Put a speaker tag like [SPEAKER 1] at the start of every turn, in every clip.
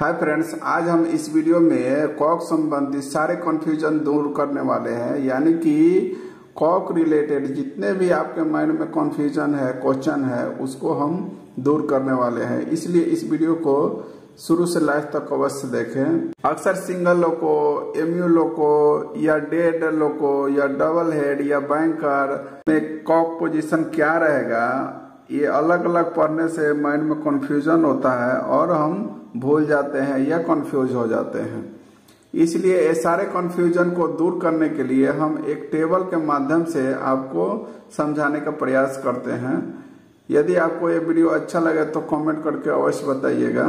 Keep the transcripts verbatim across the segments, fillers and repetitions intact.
[SPEAKER 1] Hi friends, आज हम इस वीडियो में कॉक संबंधी सारे कन्फ्यूजन दूर करने वाले हैं। यानी कि कॉक रिलेटेड जितने भी आपके माइंड में कन्फ्यूजन है, क्वेश्चन है, उसको हम दूर करने वाले हैं। इसलिए इस वीडियो को शुरू से लास्ट तक अवश्य देखें। अक्सर सिंगल लोको, एमयू लोको या डेड लोको या डबल हेड या बैंकर में कॉक पोजीशन क्या रहेगा, ये अलग अलग पढ़ने से माइंड में कंफ्यूजन होता है और हम भूल जाते हैं या कंफ्यूज हो जाते हैं। इसलिए ये सारे कंफ्यूजन को दूर करने के लिए हम एक टेबल के माध्यम से आपको समझाने का प्रयास करते हैं। यदि आपको ये वीडियो अच्छा लगे तो कमेंट करके अवश्य बताइएगा।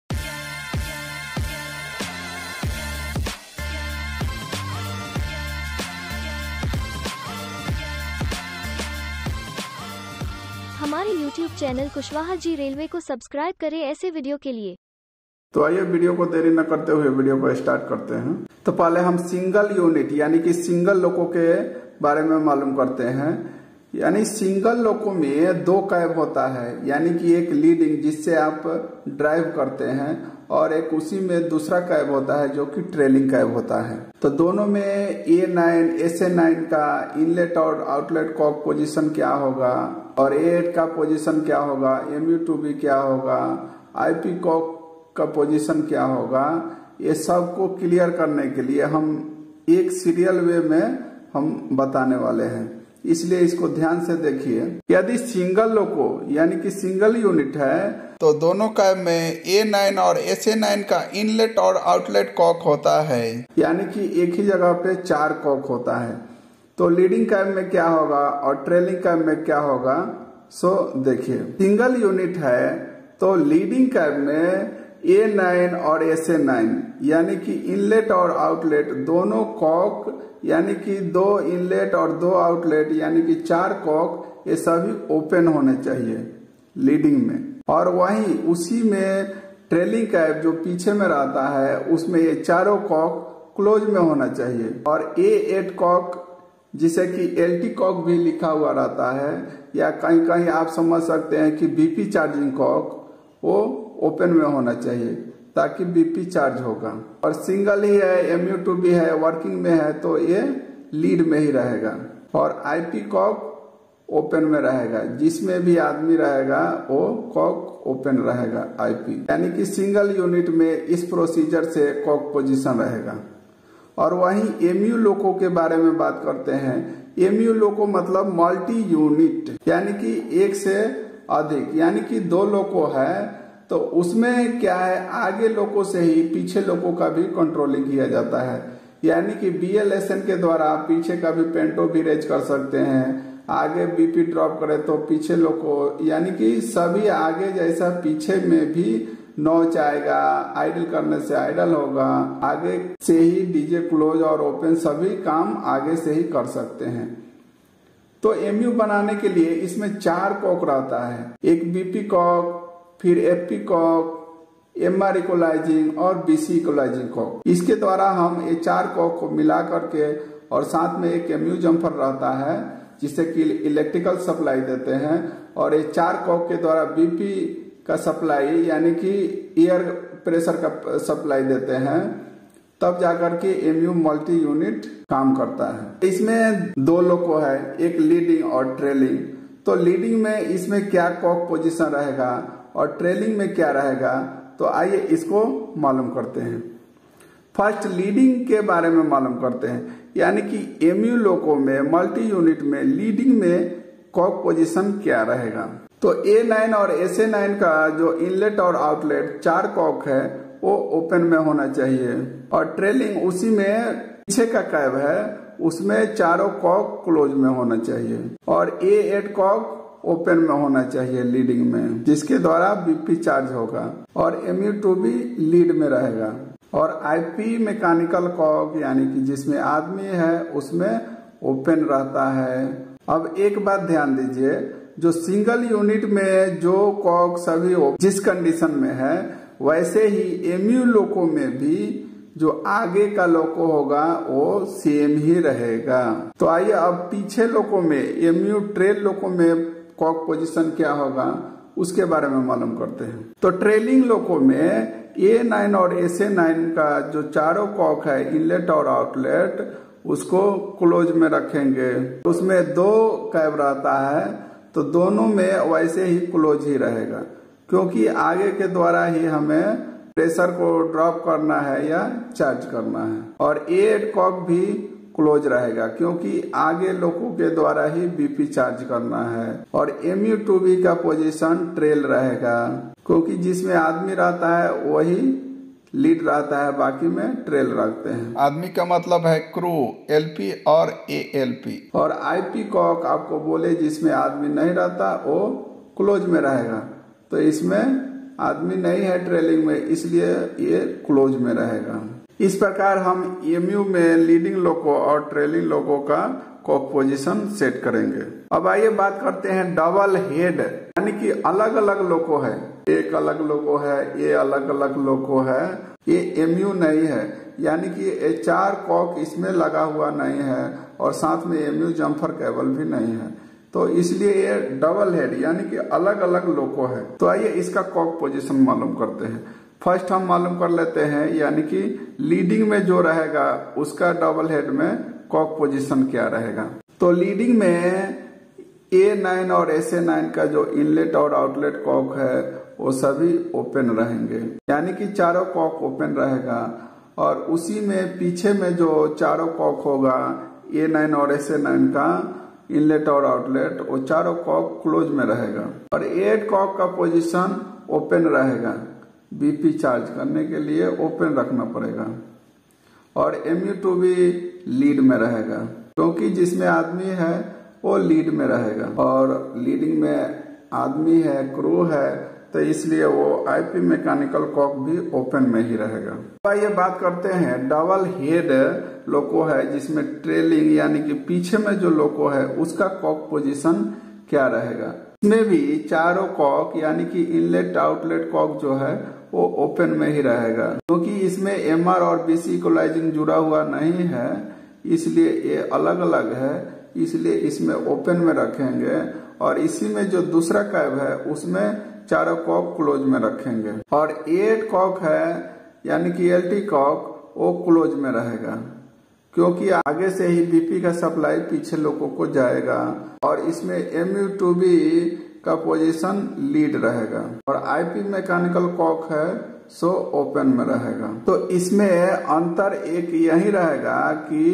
[SPEAKER 2] हमारे YouTube channel Kushwaha ji railway को सब्सक्राइब करें ऐसे वीडियो के लिए।
[SPEAKER 1] तो आइए वीडियो को देरी न करते हुए वीडियो को स्टार्ट करते हैं। तो पहले हम सिंगल यूनिट यानी कि सिंगल लोको के बारे में मालूम करते हैं। यानी सिंगल लोको में दो कैब होता है, यानी कि एक लीडिंग जिससे आप ड्राइव करते हैं और एक उसी में दूसरा कैब होता है जो कि ट्रेलिंग कैब होता है। तो दोनों में A nine S A nine का इनलेट और आउटलेट कॉक पोजीशन क्या होगा और ए एट का पोजीशन क्या होगा, एम यू टू बी क्या होगा, आई पी कॉक का पोजीशन क्या होगा, ये सब को क्लियर करने के लिए हम एक सीरियल वे में हम बताने वाले हैं। इसलिए इसको ध्यान से देखिए। यदि सिंगल लोको यानी कि सिंगल यूनिट है तो दोनों कैब में ए नाइन और एस ए नाइन का इनलेट और आउटलेट कॉक होता है, यानी कि एक ही जगह पे चार कॉक होता है। तो लीडिंग कैब में क्या होगा और ट्रेलिंग कैब में क्या होगा, सो देखिए। सिंगल यूनिट है तो लीडिंग कैब में ए नाइन और एस ए नाइन यानी कि इनलेट और आउटलेट दोनों कॉक, यानी कि दो इनलेट और दो आउटलेट यानी कि चार कॉक, ये सभी ओपन होने चाहिए लीडिंग में। और वहीं उसी में ट्रेलिंग कैब जो पीछे में रहता है उसमें ये चारों कॉक क्लोज में होना चाहिए। और ए एट कॉक जिसे कि एल टी कॉक भी लिखा हुआ रहता है, या कहीं कहीं आप समझ सकते हैं कि बी पी चार्जिंग कॉक, वो ओपन में होना चाहिए ताकि बीपी चार्ज होगा। और सिंगल ही है, एम यू टू बी है, वर्किंग में है तो ये लीड में ही रहेगा। और आईपी कॉक ओपन में रहेगा, जिसमें भी आदमी रहेगा वो कॉक ओपन रहेगा आईपी। यानी कि सिंगल यूनिट में इस प्रोसीजर से कॉक पोजीशन रहेगा। और वहीं एमयू लोको के बारे में बात करते हैं। एमयू लोको मतलब मल्टी यूनिट, यानी कि एक से अधिक, यानी कि दो लोको है तो उसमें क्या है, आगे लोको से ही पीछे लोको का भी कंट्रोलिंग किया जाता है। यानी कि बी एल एस एन के द्वारा पीछे का भी पेंटो भी रेज कर सकते हैं। आगे बीपी ड्रॉप करे तो पीछे लोको, यानी कि सभी आगे जैसा पीछे में भी नॉच आएगा, आइडल करने से आइडल होगा, आगे से ही डीजे क्लोज और ओपन सभी काम आगे से ही कर सकते हैं। तो एमयू बनाने के लिए इसमें चार कॉक रहता है, एक बीपी कॉक, फिर एफपी कॉक, एमआर इक्वलाइजिंग और बीसी इक्वलाइजिंग कॉक। इसके द्वारा हम ये चार कॉक को मिला करके, और साथ में एक एमयू जम्पर रहता है जिससे कि इलेक्ट्रिकल सप्लाई देते हैं, और ये चार कॉक के द्वारा बीपी का सप्लाई यानी कि एयर प्रेशर का सप्लाई देते हैं, तब जाकर के एमयू मल्टी यूनिट काम करता है। इसमें दो लोको है, एक लीडिंग और ट्रेलिंग। तो लीडिंग में इसमें क्या कॉक पोजीशन रहेगा और ट्रेलिंग में क्या रहेगा, तो आइए इसको मालूम करते हैं। फर्स्ट लीडिंग के बारे में मालूम करते हैं। यानी कि एमयू लोको में मल्टी यूनिट में लीडिंग में कॉक पोजीशन क्या रहेगा। तो ए नाइन और एस ए नाइन का जो इनलेट और आउटलेट चार कॉक है वो ओपन में होना चाहिए। और ट्रेलिंग उसी में पीछे का कैब है, उसमें चारों कॉक क्लोज में होना चाहिए। और ए एट कॉक ओपन में होना चाहिए लीडिंग में, जिसके द्वारा बीपी चार्ज होगा। और M U two B lead में रहेगा। और आईपी मैकेनिकल कॉक यानी कि जिसमें आदमी है उसमें ओपन रहता है। अब एक बात ध्यान दीजिए, जो सिंगल यूनिट में जो कॉक सभी जिस कंडीशन में है, वैसे ही एमयू लोको में भी जो आगे का लोको होगा वो सेम ही रहेगा। तो आइए अब पीछे लोको में, एमयू ट्रेल लोको में कॉक पोजीशन क्या होगा, उसके बारे में मालूम करते हैं। तो ट्रेलिंग लोको में ए नाइन और एस ए नाइन का जो चारों कॉक है इनलेट और आउटलेट उसको क्लोज में रखेंगे। उसमें दो कैब रहता है तो दोनों में वैसे ही क्लोज ही रहेगा, क्योंकि आगे के द्वारा ही हमें प्रेशर को ड्रॉप करना है या चार्ज करना है। और एट कॉक भी क्लोज रहेगा क्योंकि आगे लोगों के द्वारा ही बीपी चार्ज करना है। और एम यू टू बी का पोजीशन ट्रेल रहेगा क्योंकि जिसमें आदमी रहता है वही लीड रहता है, बाकी में ट्रेल रखते हैं। आदमी का मतलब है क्रू, एलपी और एएलपी। और आईपी कॉक आपको बोले जिसमें आदमी नहीं रहता वो क्लोज में रहेगा, तो इसमें आदमी नहीं है ट्रेलिंग में, इसलिए ये क्लोज में रहेगा। इस प्रकार हम एमयू में लीडिंग लोको और ट्रेलिंग लोको का कॉक पोजीशन सेट करेंगे। अब आइए बात करते हैं डबल हेड, यानी कि अलग अलग लोको है, एक अलग लोको है, ये अलग अलग लोको है, ये एमयू नहीं है, यानी कि ये चार कॉक इसमें लगा हुआ नहीं है और साथ में एमयू जम्फर केबल भी नहीं है, तो इसलिए ये डबल हेड यानी कि अलग अलग लोको है। तो आइए इसका कॉक पोजीशन मालूम करते हैं। फर्स्ट हम मालूम कर लेते हैं, यानी कि लीडिंग में जो रहेगा उसका डबल हेड में कॉक पोजीशन क्या रहेगा। तो लीडिंग में ए नाइन और एस ए नाइन का जो इनलेट और आउटलेट कॉक है वो सभी ओपन रहेंगे, यानी कि चारों कॉक ओपन रहेगा। और उसी में पीछे में जो चारों कॉक होगा ए नाइन और एस ए नाइन का इनलेट और आउटलेट, वो चारों कॉक क्लोज में रहेगा। और एट कॉक का पोजीशन ओपन रहेगा, बीपी चार्ज करने के लिए ओपन रखना पड़ेगा। और M U two B lead में रहेगा क्योंकि जिसमें आदमी है वो लीड में रहेगा, और लीडिंग में आदमी है, क्रू है, तो इसलिए वो आईपी मैकेनिकल कॉक भी ओपन में ही रहेगा। तो ये बात करते हैं डबल हेड लोको है जिसमें ट्रेलिंग यानी कि पीछे में जो लोको है उसका कॉक पोजीशन क्या रहेगा। इसमें भी चारों कॉक यानी कि इनलेट आउटलेट कॉक जो है वो ओपन में ही रहेगा, क्योंकि इसमें एमआर और बीसी इक्वलाइजिंग जुड़ा हुआ नहीं है, इसलिए ये अलग अलग है, इसलिए इसमें ओपन में रखेंगे। और इसी में जो दूसरा कैब है उसमें चारों कॉक क्लोज में रखेंगे। और एट कॉक है यानी कि एलटी कॉक वो क्लोज में रहेगा क्योंकि आगे से ही बीपी का सप्लाई पीछे लोगों को जाएगा। और इसमें एम यू टू बी का पोजीशन लीड रहेगा। और आईपी मैकेनिकल कॉक है सो ओपन में रहेगा। तो इसमें अंतर एक यही रहेगा कि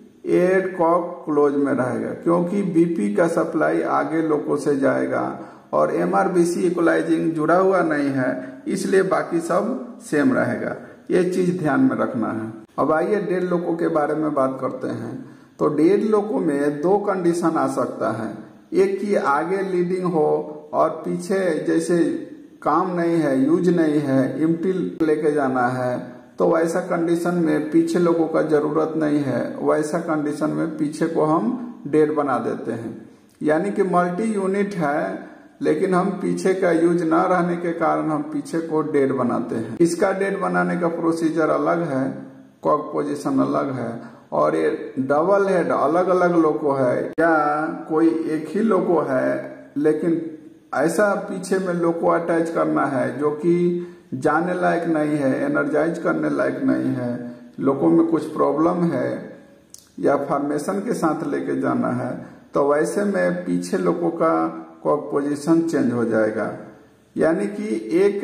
[SPEAKER 1] एट कॉक क्लोज में रहेगा क्योंकि बीपी का सप्लाई आगे लोगों से जाएगा और एमआरबीसी इक्वलाइजिंग जुड़ा हुआ नहीं है, इसलिए बाकी सब सेम रहेगा। ये चीज ध्यान में रखना है। अब आइए डेड लोको के बारे में बात करते हैं। तो डेड लोको में दो कंडीशन आ सकता है, एक की आगे लीडिंग हो और पीछे जैसे काम नहीं है, यूज नहीं है, इम्प्टी लेके जाना है, तो वैसा कंडीशन में पीछे लोगों का जरूरत नहीं है, वैसा कंडीशन में पीछे को हम डेड बना देते हैं। यानी कि मल्टी यूनिट है लेकिन हम पीछे का यूज ना रहने के कारण हम पीछे को डेड बनाते हैं। इसका डेड बनाने का प्रोसीजर अलग है, कॉक पोजीशन अलग है। और ये डबल हेड अलग अलग लोको है या कोई एक ही लोको है, लेकिन ऐसा पीछे में लोको अटैच करना है जो कि जाने लायक नहीं है, एनर्जाइज करने लायक नहीं है, लोको में कुछ प्रॉब्लम है या फॉर्मेशन के साथ लेके जाना है, तो वैसे में पीछे लोको का कॉक पोजीशन चेंज हो जाएगा। यानी कि एक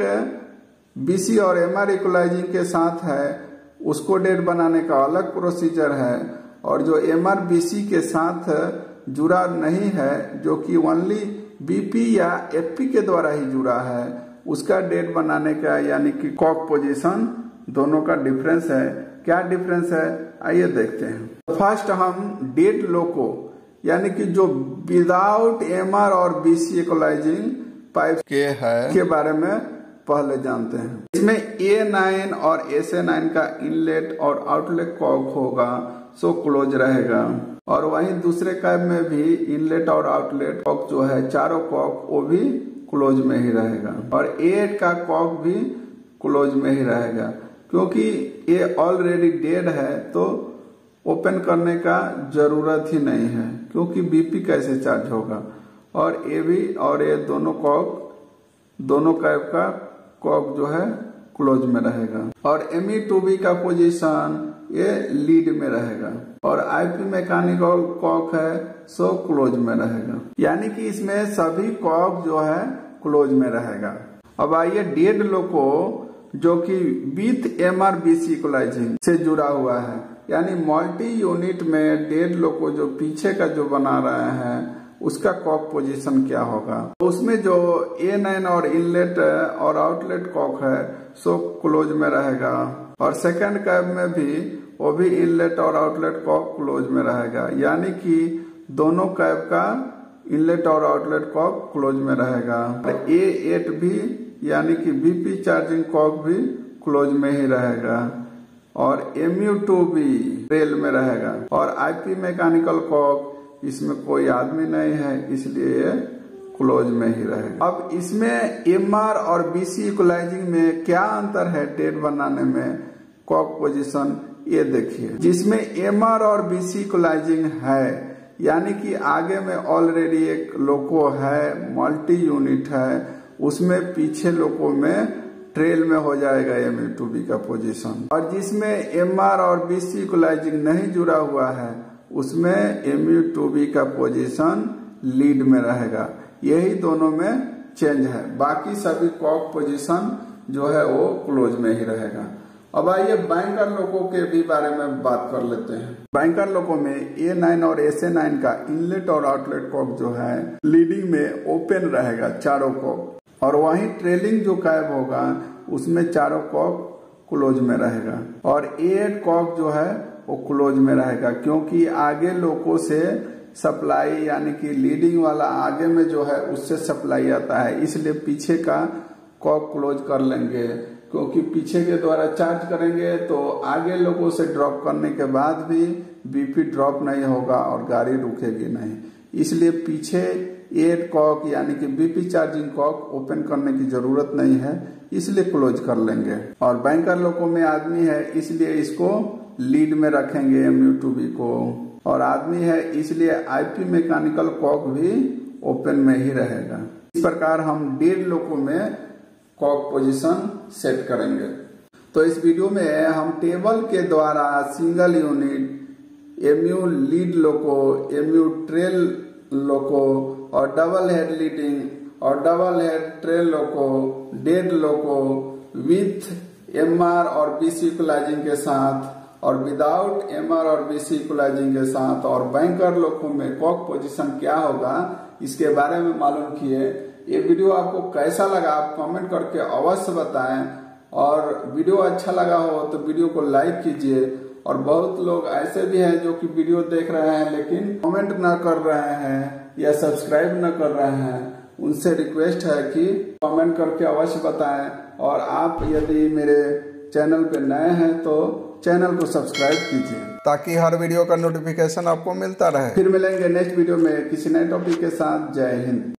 [SPEAKER 1] बीसी और एमआर इक्वलाइजिंग के साथ है उसको डेड बनाने का अलग प्रोसीजर है, और जो एमआर बीसी के साथ जुड़ा नहीं है जो कि ओनली बीपी या एफपी के द्वारा ही जुड़ा है, उसका डेड बनाने का यानी कि कॉक पोजीशन दोनों का डिफरेंस है। क्या डिफरेंस है आइए देखते हैं। फर्स्ट हम डेड लोको यानी कि जो विदाउट एमआर और बीसी इक्वलाइजिंग पाइप के है के बारे में पहले जानते हैं। इसमें ए नाइन और एस ए नाइन का इनलेट और आउटलेट कॉक होगा सो क्लोज रहेगा, और वहीं दूसरे कैब में भी इनलेट और आउटलेट कॉक जो है चारों कॉक वो भी क्लोज में ही रहेगा। और एट का कॉक भी क्लोज में ही रहेगा क्योंकि ये ऑलरेडी डेड है, तो ओपन करने का जरूरत ही नहीं है क्योंकि बीपी कैसे चार्ज होगा। और ए भी और ये दोनों कॉक दोनों कैप का कॉक जो है क्लोज में रहेगा। और एम ई टू बी का पोजीशन ये लीड में रहेगा और आईपी मैकेनिकल कॉक है सो क्लोज में रहेगा, यानी कि इसमें सभी कॉक जो है क्लोज में रहेगा। अब आइए डेड लोको जो कि with M R B C equalising से जुड़ा हुआ है, यानी मल्टी यूनिट में डेड लोको जो पीछे का जो बना रहे हैं उसका कॉक पोजीशन क्या होगा। उसमें जो ए नाइन और इनलेट और आउटलेट कॉक है सो क्लोज में रहेगा और सेकंड कैब में भी वो भी इनलेट और आउटलेट कॉक क्लोज में रहेगा, यानी कि दोनों कैब का इनलेट और आउटलेट कॉक क्लोज में रहेगा। ए एट भी यानी कि वीपी चार्जिंग कॉक भी क्लोज में ही रहेगा और एम यू टू भी रेल में रहेगा और आईपी मैकेनिकल कॉक इसमें कोई आदमी नहीं है इसलिए ये क्लोज में ही रहेगा। अब इसमें एमआर और बीसी इक्वलाइजिंग में क्या अंतर है डेड बनाने में कॉक पोजीशन, ये देखिए। जिसमें एमआर और बीसी इक्वलाइजिंग है यानी कि आगे में ऑलरेडी एक लोको है, मल्टी यूनिट है, उसमें पीछे लोको में ट्रेल में हो जाएगा एम यू टू बी का पोजीशन। और जिसमें एमआर और बीसी इक्वलाइजिंग नहीं जुड़ा हुआ है उसमें एम यू टू बी का पोजीशन लीड में रहेगा। यही दोनों में चेंज है, बाकी सभी कॉक पोजीशन जो है वो क्लोज में ही रहेगा। अब आइए बैंकर लोको के भी बारे में बात कर लेते हैं। बैंकर लोको में ए नाइन और एस ए नाइन का इनलेट और आउटलेट कॉक जो है लीडिंग में ओपन रहेगा चारों कॉक, और वहीं ट्रेलिंग जो कैब होगा उसमें चारों कॉक क्लोज में रहेगा और ए एट कॉक जो है वो क्लोज में रहेगा, क्योंकि आगे लोको से सप्लाई यानी कि लीडिंग वाला आगे में जो है उससे सप्लाई आता है, इसलिए पीछे का कॉक क्लोज कर लेंगे, क्योंकि पीछे के द्वारा चार्ज करेंगे तो आगे लोगों से ड्रॉप करने के बाद भी बीपी ड्रॉप नहीं होगा और गाड़ी रुकेगी नहीं, इसलिए पीछे एट कॉक यानी कि बीपी चार्जिंग कॉक ओपन करने की जरूरत नहीं है, इसलिए क्लोज कर लेंगे। और बैंकर लोको में आदमी है इसलिए इसको लीड में रखेंगे एम यू टू बी को, और आदमी है इसलिए आईपी मैकेनिकल कॉक भी ओपन में ही रहेगा। इस प्रकार हम डेड लोको में कॉक पोजीशन सेट करेंगे। तो इस वीडियो में हम टेबल के द्वारा single unit, MU lead loco, MU trail loco और डबल हेड लीडिंग और double head trail loco, dead loco with MR और बीसी इक्वलाइजिंग के साथ और विदाउट एमआर और बीसी इक्वलाइजिंग के साथ और बैंकर लोको में कॉक पोजीशन क्या होगा इसके बारे में मालूम किए। ये वीडियो आपको कैसा लगा आप कमेंट करके अवश्य बताएं, और वीडियो अच्छा लगा हो तो वीडियो को लाइक कीजिए। और बहुत लोग ऐसे भी हैं जो कि वीडियो देख रहे हैं लेकिन कमेंट न कर रहे हैं या सब्सक्राइब न कर रहे हैं, उनसे रिक्वेस्ट है कि कमेंट करके अवश्य बताएं। और आप यदि मेरे चैनल पे नए हैं तो चैनल को सब्सक्राइब कीजिए ताकि हर वीडियो का नोटिफिकेशन आपको मिलता रहे। फिर मिलेंगे नेक्स्ट वीडियो में किसी नए टॉपिक के साथ। जय हिंद।